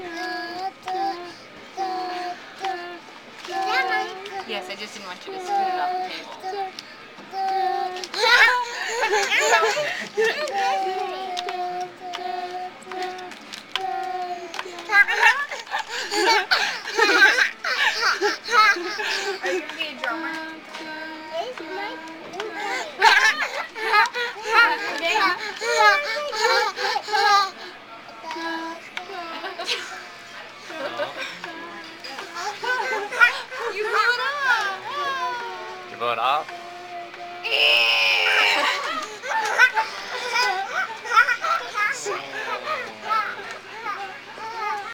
Yes, I just didn't want you to scoot it off the table. Are you going to be a drummer? You blew it up. You blew it up?